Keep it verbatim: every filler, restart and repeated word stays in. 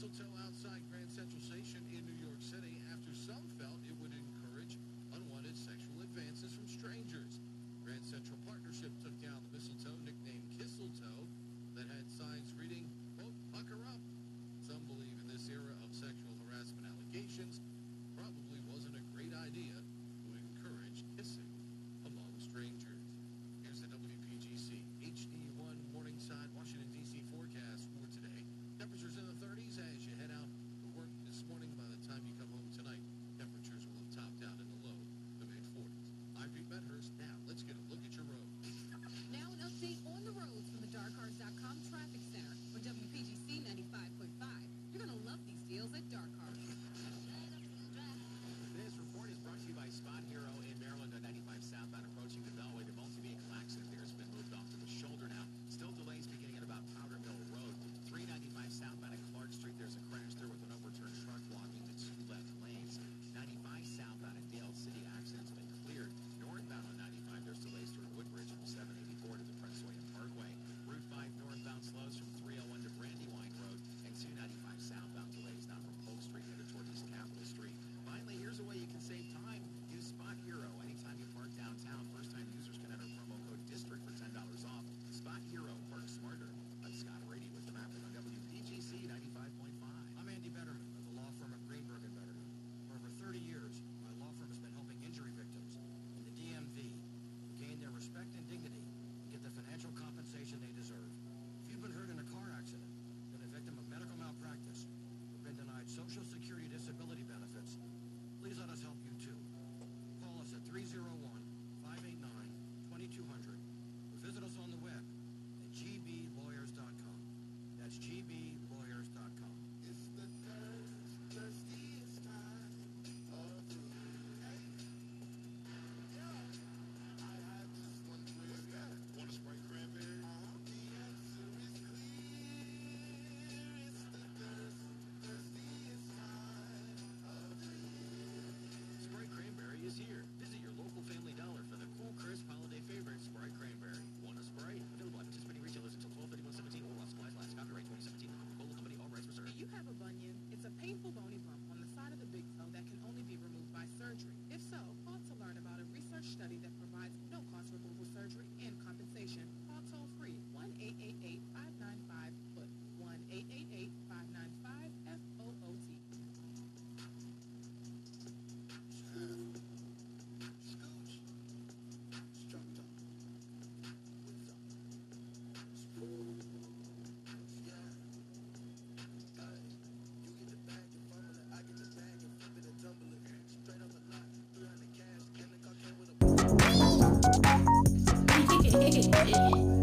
mistletoe outside Grand Central Station in New York City after some felt it would encourage unwanted sexual advances from strangers. Grand Central Partnership took down the mistletoe, nicknamed Kisseltoe, that had signs reading, quote, "Pucker up." Some believe in this era of sexual harassment allegations probably wasn't a great idea to encourage kissing among strangers. Here's the W P G C H D one Morningside, Washington, D C forecast for today. Temperatures in the thirties as you head out to work this morning. By the time you come home tonight, temperatures will have topped out in the low to mid-forties. I'm Pete Medhurst. Now, let's get a look at your road. Now an update on the roads from the dark cars dot com Traffic Center for W P G C ninety-five point five. You're going to love these deals at Dark Cars. This report is brought to you by Spot Hero in Maryland on ninety-five southbound approaching the Beltway. The multi-vehicle accident there has been moved off to the shoulder now. Still delays beginning at about Powder Mill Road. three ninety-five southbound at Clark Street. There's a crash there with an overturned truck blocking the two left lanes. ninety-five southbound at Dale City. Accident's been cleared. Northbound on ninety-five, there's delays through Woodbridge from seven eighty-four to the Pressway and Parkway. Route five northbound slows from three oh one to Brandywine Road, and two ninety-five southbound delays now from Polk Street headed toward East Capitol Street. Finally, here's a way you can save time. Use Spot Hero anytime you park downtown. First-time users can enter promo code DISTRICT for ten dollars off. Spot Hero, park smarter. I'm Scott Rady with the map on W P G C ninety-five point five. I'm Andy Betterman of the law firm of Greenberg and Betterman. For over thirty years, my law firm has been helping injury victims in the D M V gain their respect and dignity and get the financial compensation they deserve. If you've been hurt in a car accident, been a victim of medical malpractice, or been denied Social Security disability benefits, please let us help you too. Call us at three oh one, five eight nine, two two zero zero or visit us on the web at g b lawyers dot com. That's g b lawyers dot com. It's the thirst, thirstiest time of the year. Yeah, I have just one twist. Want a Sprite cranberry? Uh-huh. The answer is clear. It's the thirst, thirstiest time of the year. Sprite Cranberry is here. Visit your local Family Dollar for the cool, crisp holiday favorite, Sprite Cranberry. Want a Sprite? Available at participating retailers until twelve thirty-one seventeen or while supplies last. Copyright twenty seventeen. The Coca-Cola Company. All rights reserved. Do you have a bunion? It's a painful bony bump on the side of the big toe that can only be removed by surgery. If so, call to learn about a research study that provides no-cost removal surgery and compensation. Call toll-free one eight eight eight, five nine five, F O O T. one eight eight eight, five nine five, F O O T. Scooch. Struck up. What's up? Spoon. Yeah. Ay, you get the bag and fumble it. I get the bag and flip it and tumble it. Straight up a lot. three hundred cash. And the car came with a